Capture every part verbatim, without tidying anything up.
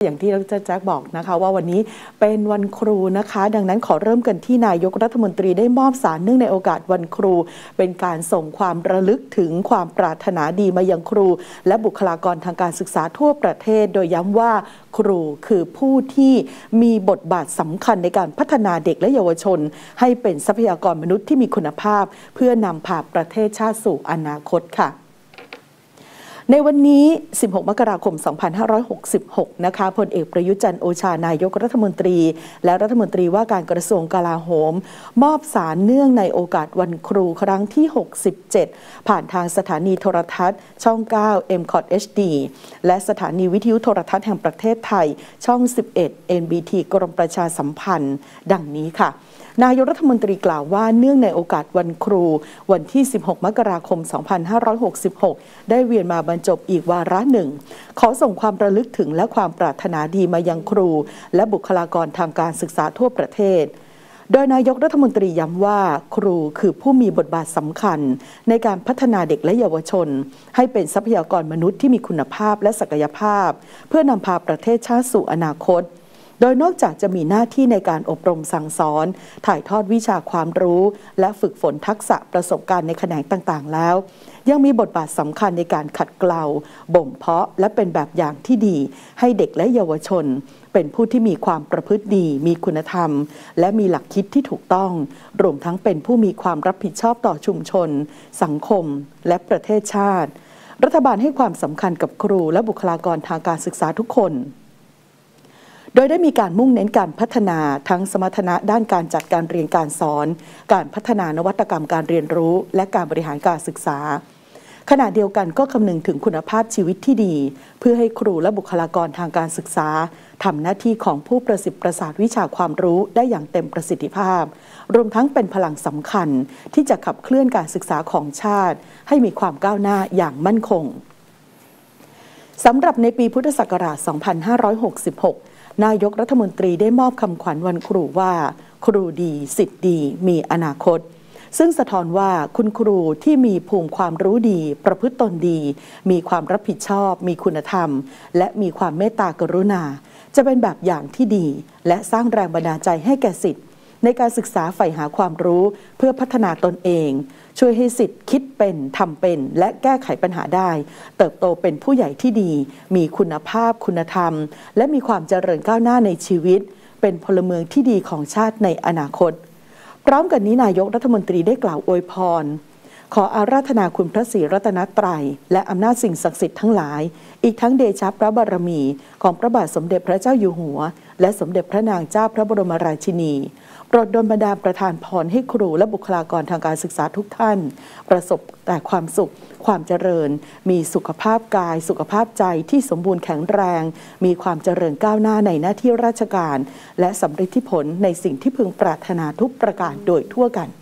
อย่างที่ดร.แจ็คบอกนะคะว่าวันนี้เป็นวันครูนะคะดังนั้นขอเริ่มกันที่นายกรัฐมนตรีได้มอบสารเนื่องในโอกาสวันครูเป็นการส่งความระลึกถึงความปรารถนาดีมายังครูและบุคลากรทางการศึกษาทั่วประเทศโดยย้ำว่าครูคือผู้ที่มีบทบาทสำคัญในการพัฒนาเด็กและเยาวชนให้เป็นทรัพยากรมนุษย์ที่มีคุณภาพเพื่อนำพาประเทศชาติสู่อนาคตค่ะในวันนี้ สิบหก มกราคม สองพันห้าร้อยหกสิบหก นะคะพลเอกประยุทธ์จันทร์โอชานายกรัฐมนตรีและรัฐมนตรีว่าการกระทรวงกลาโหมมอบสารเนื่องในโอกาสวันครูครั้งที่ หกสิบเจ็ด ผ่านทางสถานีโทรทัศน์ช่อง เก้า เอ็ม คอท เอช ดี และสถานีวิทยุโทรทัศน์แห่งประเทศไทยช่อง สิบเอ็ด เอ็น บี ที กรมประชาสัมพันธ์ดังนี้ค่ะนายกรัฐมนตรีกล่าวว่าเนื่องในโอกาสวันครูวันที่ สิบหก มกราคม สองพันห้าร้อยหกสิบหก ได้เวียนมาบรรจบอีกวาระหนึ่งขอส่งความระลึกถึงและความปรารถนาดีมายังครูและบุคลากรทางการศึกษาทั่วประเทศโดยนายกรัฐมนตรีย้ำว่าครูคือผู้มีบทบาทสำคัญในการพัฒนาเด็กและเยาวชนให้เป็นทรัพยากรมนุษย์ที่มีคุณภาพและศักยภาพเพื่อนำพาประเทศชาติสู่อนาคตโดยนอกจากจะมีหน้าที่ในการอบรมสั่งสอนถ่ายทอดวิชาความรู้และฝึกฝนทักษะประสบการณ์ในแขนงต่างๆแล้วยังมีบทบาทสำคัญในการขัดเกลาบ่มเพาะและเป็นแบบอย่างที่ดีให้เด็กและเยาวชนเป็นผู้ที่มีความประพฤติดีมีคุณธรรมและมีหลักคิดที่ถูกต้องรวมทั้งเป็นผู้มีความรับผิดชอบต่อชุมชนสังคมและประเทศชาติรัฐบาลให้ความสำคัญกับครูและบุคลากรทางการศึกษาทุกคนโดยได้มีการมุ่งเน้นการพัฒนาทั้งสมรรถนะด้านการจัดการเรียนการสอนการพัฒนานวัตกรรมการเรียนรู้และการบริหารการศึกษาขณะเดียวกันก็คำนึงถึงคุณภาพชีวิตที่ดีเพื่อให้ครูและบุคลากรทางการศึกษาทำหน้าที่ของผู้ประสิทธิ์ประสาทวิชาความรู้ได้อย่างเต็มประสิทธิภาพรวมทั้งเป็นพลังสำคัญที่จะขับเคลื่อนการศึกษาของชาติให้มีความก้าวหน้าอย่างมั่นคงสำหรับในปีพุทธศักราช สองพันห้าร้อยหกสิบหกนายกรัฐมนตรีได้มอบคำขวัญวันครูว่าครูดีศิษย์ดีมีอนาคตซึ่งสะท้อนว่าคุณครูที่มีภูมิความรู้ดีประพฤติตนดีมีความรับผิดชอบมีคุณธรรมและมีความเมตตากรุณาจะเป็นแบบอย่างที่ดีและสร้างแรงบันดาลใจให้แก่ศิษย์ในการศึกษาใฝ่หาความรู้เพื่อพัฒนาตนเองช่วยให้ศิษย์คิดเป็นทำเป็นและแก้ไขปัญหาได้เติบโตเป็นผู้ใหญ่ที่ดีมีคุณภาพคุณธรรมและมีความเจริญก้าวหน้าในชีวิตเป็นพลเมืองที่ดีของชาติในอนาคตพร้อมกันนี้นายกรัฐมนตรีได้กล่าวอวยพรขออาราธนาคุณพระศรีรัตนตรัยและอำนาจสิ่งศักดิ์สิทธิ์ทั้งหลายอีกทั้งเดชะพระบารมีของพระบาทสมเด็จพระเจ้าอยู่หัวและสมเด็จพระนางเจ้าพระบรมราชินีโปรดดลบันดาลประทานพรให้ครูและบุคลากรทางการศึกษาทุกท่านประสบแต่ความสุขความเจริญมีสุขภาพกายสุขภาพใจที่สมบูรณ์แข็งแรงมีความเจริญก้าวหน้าในหน้าที่ราชการและสำเร็จผลในสิ่งที่พึงปรารถนาทุกประการโดยทั่วกัน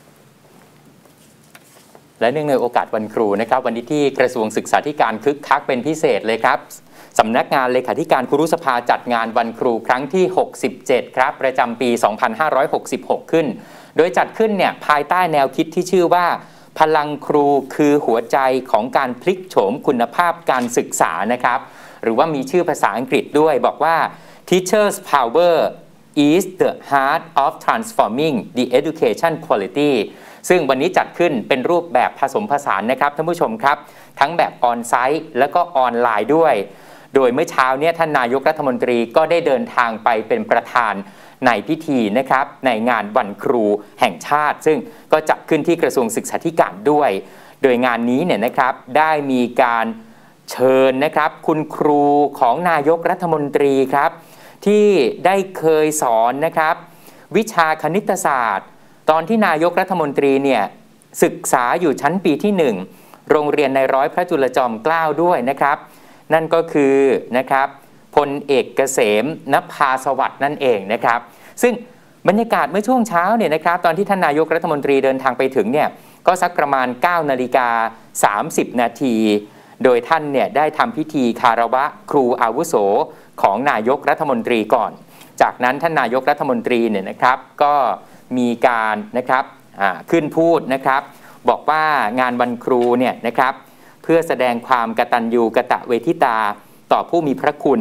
และเนื่องในโอกาสวันครูนะครับวันนี้ที่กระทรวงศึกษาธิการคึกคักเป็นพิเศษเลยครับสำนักงานเลขาธิการครุสภาจัดงานวันครูครั้งที่หกสิบเจ็ดครับประจำปี สองพันห้าร้อยหกสิบหก ขึ้นโดยจัดขึ้นเนี่ยภายใต้แนวคิดที่ชื่อว่าพลังครูคือหัวใจของการพลิกโฉมคุณภาพการศึกษานะครับหรือว่ามีชื่อภาษาอังกฤษด้วยบอกว่า Teachers Power is the heart of transforming the education quality ซึ่งวันนี้จัดขึ้นเป็นรูปแบบผสมผสานนะครับท่านผู้ชมครับทั้งแบบออนไซต์แล้วก็ออนไลน์ด้วยโดยเมื่อเช้าเนี่ยท่านนายกรัฐมนตรีก็ได้เดินทางไปเป็นประธานในพิธีนะครับในงานวันครูแห่งชาติซึ่งก็จัดขึ้นที่กระทรวงศึกษาธิการด้วยโดยงานนี้เนี่ยนะครับได้มีการเชิญนะครับคุณครูของนายกรัฐมนตรีครับที่ได้เคยสอนนะครับวิชาคณิตศาสตร์ตอนที่นายกรัฐมนตรีเนี่ยศึกษาอยู่ชั้นปีที่หนึ่งโรงเรียนในร้อยพระจุลจอมเกล้าด้วยนะครับนั่นก็คือนะครับพลเอกเกษมนภาสวัสดิ์นั่นเองนะครับซึ่งบรรยากาศเมื่อช่วงเช้าเนี่ยนะครับตอนที่ท่านนายกรัฐมนตรีเดินทางไปถึงเนี่ยก็สักประมาณ เก้านาฬิกาสามสิบนาทีโดยท่านเนี่ยได้ทำพิธีคารวะครูอาวุโสของนายกรัฐมนตรีก่อนจากนั้นท่านนายกรัฐมนตรีเนี่ยนะครับก็มีการนะครับขึ้นพูดนะครับบอกว่างานวันครูเนี่ยนะครับเพื่อแสดงความกตัญญูกตเวทิตาต่อผู้มีพระคุณ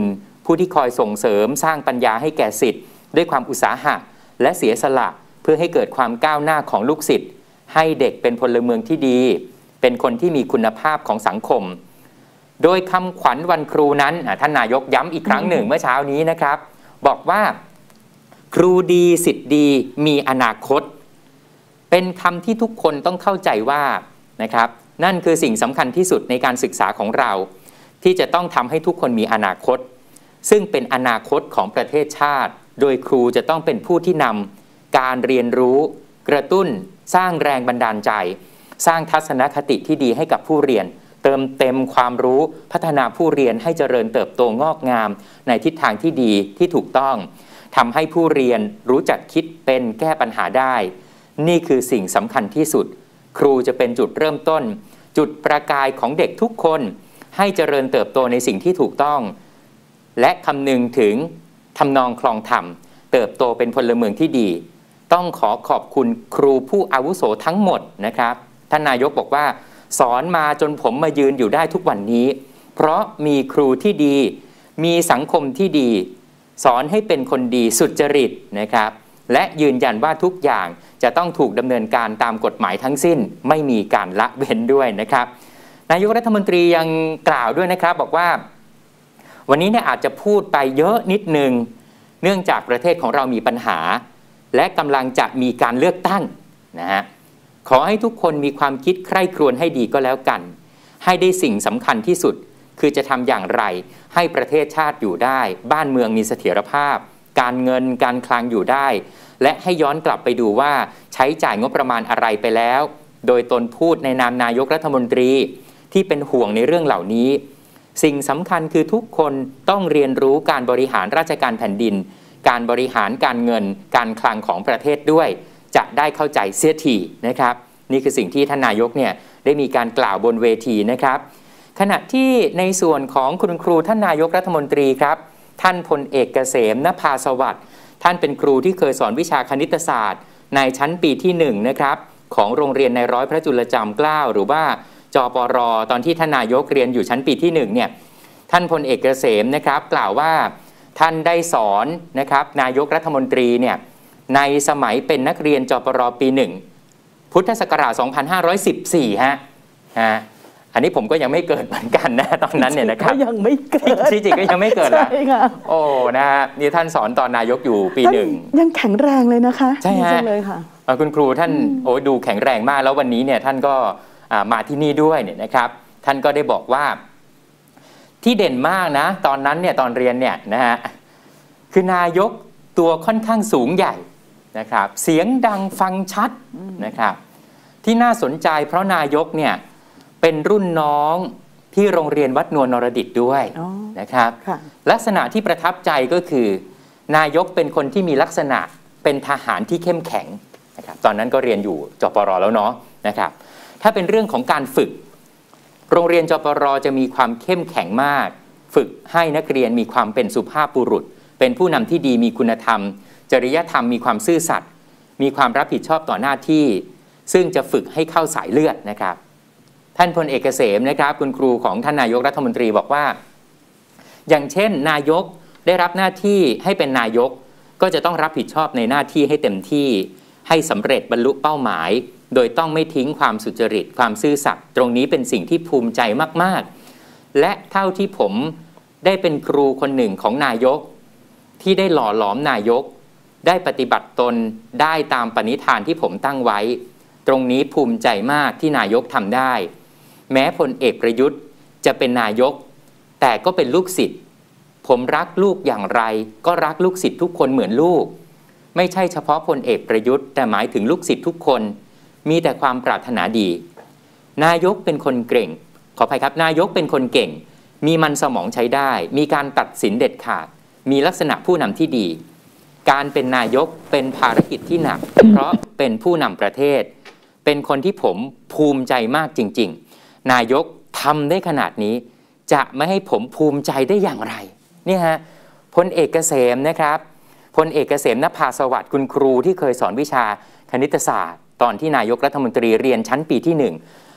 ผู้ที่คอยส่งเสริมสร้างปัญญาให้แก่ศิษย์ด้วยความอุตสาหะและเสียสละเพื่อให้เกิดความก้าวหน้าของลูกศิษย์ให้เด็กเป็นพลเมืองที่ดีเป็นคนที่มีคุณภาพของสังคมโดยคำขวัญวันครูนั้นท่านนายกย้ำอีกครั้งหนึ่งเมื่อเช้านี้นะครับบอกว่าครูดีศิษย์ดีมีอนาคตเป็นคำที่ทุกคนต้องเข้าใจว่านะครับนั่นคือสิ่งสำคัญที่สุดในการศึกษาของเราที่จะต้องทำให้ทุกคนมีอนาคตซึ่งเป็นอนาคตของประเทศชาติโดยครูจะต้องเป็นผู้ที่นำการเรียนรู้กระตุ้นสร้างแรงบันดาลใจสร้างทัศนคติที่ดีให้กับผู้เรียนเติมเต็มความรู้พัฒนาผู้เรียนให้เจริญเติบโตงอกงามในทิศทางที่ดีที่ถูกต้องทำให้ผู้เรียนรู้จักคิดเป็นแก้ปัญหาได้นี่คือสิ่งสำคัญที่สุดครูจะเป็นจุดเริ่มต้นจุดประกายของเด็กทุกคนให้เจริญเติบโตในสิ่งที่ถูกต้องและคำนึงถึงทำนองคลองธรรมเติบโตเป็นพลเมืองที่ดีต้องขอขอบคุณครูผู้อาวุโสทั้งหมดนะครับท่านนายกบอกว่าสอนมาจนผมมายืนอยู่ได้ทุกวันนี้เพราะมีครูที่ดีมีสังคมที่ดีสอนให้เป็นคนดีสุจริตนะครับและยืนยันว่าทุกอย่างจะต้องถูกดำเนินการตามกฎหมายทั้งสิ้นไม่มีการละเว้นด้วยนะครับนายกรัฐมนตรียังกล่าวด้วยนะครับบอกว่าวันนี้เนี่ยอาจจะพูดไปเยอะนิดนึงเนื่องจากประเทศของเรามีปัญหาและกำลังจะมีการเลือกตั้งนะฮะขอให้ทุกคนมีความคิดใคร่ครวญให้ดีก็แล้วกันให้ได้สิ่งสำคัญที่สุดคือจะทำอย่างไรให้ประเทศชาติอยู่ได้บ้านเมืองมีเสถียรภาพการเงินการคลังอยู่ได้และให้ย้อนกลับไปดูว่าใช้จ่ายงบประมาณอะไรไปแล้วโดยตนพูดในนามนายกรัฐมนตรีที่เป็นห่วงในเรื่องเหล่านี้สิ่งสำคัญคือทุกคนต้องเรียนรู้การบริหารราชการแผ่นดินการบริหารการเงินการคลังของประเทศด้วยจะได้เข้าใจเสียทีนะครับนี่คือสิ่งที่ท่านนายกเนี่ยได้มีการกล่าวบนเวทีนะครับขณะที่ในส่วนของคุณครูท่านนายกรัฐมนตรีครับท่านพลเอกเกษมนภาสวัสดิ์ท่านเป็นครูที่เคยสอนวิชาคณิตศาสตร์ในชั้นปีที่หนึ่งนะครับของโรงเรียนในร้อยพระจุลจอมเกล้าหรือว่าจปร.ตอนที่ท่านนายกเรียนอยู่ชั้นปีที่หนึ่งเนี่ยท่านพลเอกเกษมนะครับกล่าวว่าท่านได้สอนนะครับนายกรัฐมนตรีเนี่ยในสมัยเป็นนักเรียนจปร.ปีหนึ่งพุทธศักราชสองพันห้าร้อยสิบสี่ฮะฮะอันนี้ผมก็ยังไม่เกิดเหมือนกันนะตอนนั้นเนี่ยนะครับยังไม่เกิดจริงๆก็ยังไม่เกิดละโอ้นะฮะนี่ท่านสอนตอนนายกอยู่ปีหนึ่งยังแข็งแรงเลยนะคะใช่ฮะเลยค่ะคุณครูท่านโอ้ดูแข็งแรงมากแล้ววันนี้เนี่ยท่านก็มาที่นี่ด้วยเนี่ยนะครับท่านก็ได้บอกว่าที่เด่นมากนะตอนนั้นเนี่ยตอนเรียนเนี่ยนะฮะคือนายกตัวค่อนข้างสูงใหญ่นะครับเสียงดังฟังชัดนะครับที่น่าสนใจเพราะนายกเนี่ยเป็นรุ่นน้องที่โรงเรียนวัดนวลนรดิตด้วยนะครับลักษณะที่ประทับใจก็คือนายกเป็นคนที่มีลักษณะเป็นทหารที่เข้มแข็งนะครับตอนนั้นก็เรียนอยู่จปร.แล้วเนาะนะครับถ้าเป็นเรื่องของการฝึกโรงเรียนจปร.จะมีความเข้มแข็งมากฝึกให้นักเรียนมีความเป็นสุภาพบุรุษเป็นผู้นำที่ดีมีคุณธรรมจริยธรรมมีความซื่อสัตย์มีความรับผิดชอบต่อหน้าที่ซึ่งจะฝึกให้เข้าสายเลือดนะครับท่านพลเอกเกษมนะครับคุณครูของท่านนายกรัฐมนตรีบอกว่าอย่างเช่นนายกได้รับหน้าที่ให้เป็นนายกก็จะต้องรับผิดชอบในหน้าที่ให้เต็มที่ให้สำเร็จบรรลุเป้าหมายโดยต้องไม่ทิ้งความสุจริตความซื่อสัตย์ตรงนี้เป็นสิ่งที่ภูมิใจมากๆและเท่าที่ผมได้เป็นครูคนหนึ่งของนายกที่ได้หล่อหลอมนายกได้ปฏิบัติตนได้ตามปณิธานที่ผมตั้งไว้ตรงนี้ภูมิใจมากที่นายกทำได้แม้พลเอกประยุทธ์จะเป็นนายกแต่ก็เป็นลูกศิษย์ผมรักลูกอย่างไรก็รักลูกศิษย์ทุกคนเหมือนลูกไม่ใช่เฉพาะพลเอกประยุทธ์แต่หมายถึงลูกศิษย์ทุกคนมีแต่ความปรารถนาดีนายกเป็นคนเก่งขออภัยครับนายกเป็นคนเก่งมีมันสมองใช้ได้มีการตัดสินเด็ดขาดมีลักษณะผู้นำที่ดีการเป็นนายกเป็นภารกิจที่หนักเพราะเป็นผู้นำประเทศเป็นคนที่ผมภูมิใจมากจริงๆนายกทำได้ขนาดนี้จะไม่ให้ผมภูมิใจได้อย่างไรนี่ฮะพลเอกเกษมนะครับพลเอกเกษมนภาสวัสดิ์คุณครูที่เคยสอนวิชาคณิตศาสตร์ตอนที่นายกรัฐมนตรีเรียนชั้นปีที่หนึ่ง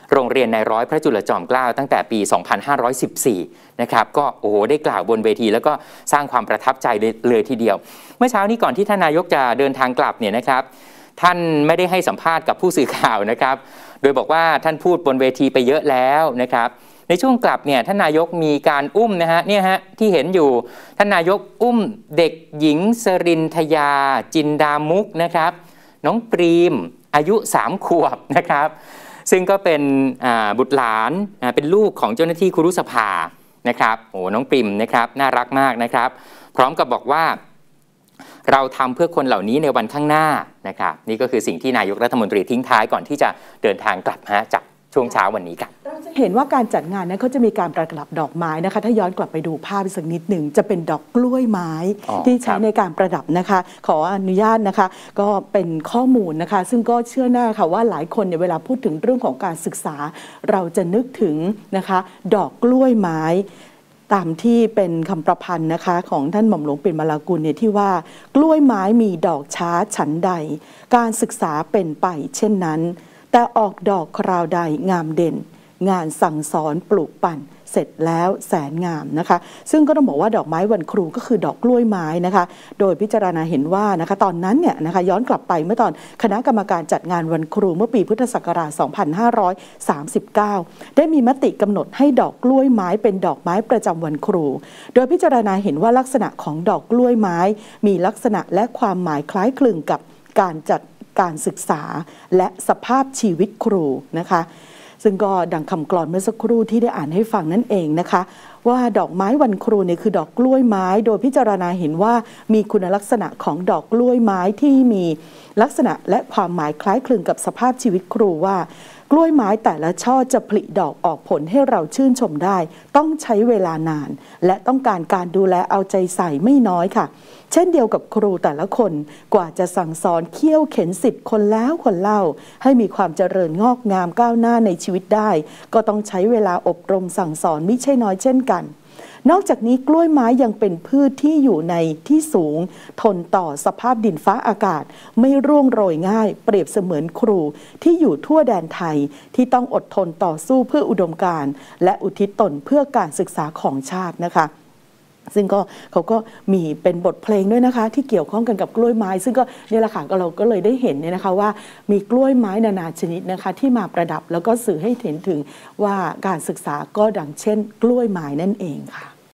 โรงเรียนนายร้อยพระจุลจอมเกล้าตั้งแต่ปี สองพันห้าร้อยสิบสี่ นะครับก็โอ้โหได้กล่าวบนเวทีแล้วก็สร้างความประทับใจเลยทีเดียวเมื่อเช้านี้ก่อนที่ท่านนายกจะเดินทางกลับเนี่ยนะครับท่านไม่ได้ให้สัมภาษณ์กับผู้สื่อข่าวนะครับโดยบอกว่าท่านพูดบนเวทีไปเยอะแล้วนะครับในช่วงกลับเนี่ยท่านนายกมีการอุ้มนะฮะเนี่ยฮะที่เห็นอยู่ท่านนายกอุ้มเด็กหญิงสรินทยาจินดามุกนะครับน้องปรีมอายุสามขวบนะครับซึ่งก็เป็นบุตรหลานเป็นลูกของเจ้าหน้าที่ครุสภานะครับโอ้น้องปริมนะครับน่ารักมากนะครับพร้อมกับบอกว่าเราทำเพื่อคนเหล่านี้ในวันข้างหน้านะครับนี่ก็คือสิ่งที่นายกรัฐมนตรีทิ้งท้ายก่อนที่จะเดินทางกลับฮะจากช่วงเช้าวันนี้กันเราจะเห็นว่าการจัดงานนั้นเขาจะมีการประดับดอกไม้นะคะถ้าย้อนกลับไปดูภาพสักนิดหนึ่งจะเป็นดอกกล้วยไม้ที่ใช้ในการประดับนะคะขออนุญาตนะคะก็เป็นข้อมูลนะคะซึ่งก็เชื่อแน่ค่ะว่าหลายคนเนี่ยเวลาพูดถึงเรื่องของการศึกษาเราจะนึกถึงนะคะดอกกล้วยไม้ตามที่เป็นคำประพันธ์นะคะของท่านหม่อมหลวงปิ่นมาลากุลเนี่ยที่ว่ากล้วยไม้มีดอกช้าฉันใดการศึกษาเป็นไปเช่นนั้นแต่ออกดอกคราวใดงามเด่นงานสั่งสอนปลูกปั่นเสร็จแล้วแสนงามนะคะซึ่งก็ต้องบอกว่าดอกไม้วันครูก็คือดอกกล้วยไม้นะคะโดยพิจารณาเห็นว่านะคะตอนนั้นเนี่ยนะคะย้อนกลับไปเมื่อตอนคณะกรรมการจัดงานวันครูเมื่อปีพุทธศักราช สองพันห้าร้อยสามสิบเก้า ได้มีมติกำหนดให้ดอกกล้วยไม้เป็นดอกไม้ประจำวันครูโดยพิจารณาเห็นว่าลักษณะของดอกกล้วยไม้มีลักษณะและความหมายคล้ายคลึงกับการจัดการศึกษาและสภาพชีวิตครูนะคะซึ่งก็ดังคำกลอนเมื่อสักครู่ที่ได้อ่านให้ฟังนั่นเองนะคะว่าดอกไม้วันครูเนี่ยคือดอกกล้วยไม้โดยพิจารณาเห็นว่ามีคุณลักษณะของดอกกล้วยไม้ที่มีลักษณะและความหมายคล้ายคลึงกับสภาพชีวิตครูว่ากล้วยไม้แต่ละช่อจะผลิดอกออกผลให้เราชื่นชมได้ต้องใช้เวลานานและต้องการการดูแลเอาใจใส่ไม่น้อยค่ะเช่นเดียวกับครูแต่ละคนกว่าจะสั่งสอนเคี่ยวเข็นศิษย์คนแล้วคนเล่าให้มีความเจริญงอกงามก้าวหน้าในชีวิตได้ก็ต้องใช้เวลาอบรมสั่งสอนมิใช่น้อยเช่นกันนอกจากนี้กล้วยไม้ยังเป็นพืชที่อยู่ในที่สูงทนต่อสภาพดินฟ้าอากาศไม่ร่วงโรยง่ายเปรียบเสมือนครูที่อยู่ทั่วแดนไทยที่ต้องอดทนต่อสู้เพื่ออุดมการณ์และอุทิศตนเพื่อการศึกษาของชาตินะคะซึ่งก็เขาก็มีเป็นบทเพลงด้วยนะคะที่เกี่ยวข้องกันกับกล้วยไม้ซึ่งก็นี่แหละค่ะเราก็เลยได้เห็นเนี่ยนะคะว่ามีกล้วยไม้นานาชนิดนะคะที่มาประดับแล้วก็สื่อให้เห็นถึงว่าการศึกษาก็ดังเช่นกล้วยไม้นั่นเองค่ะ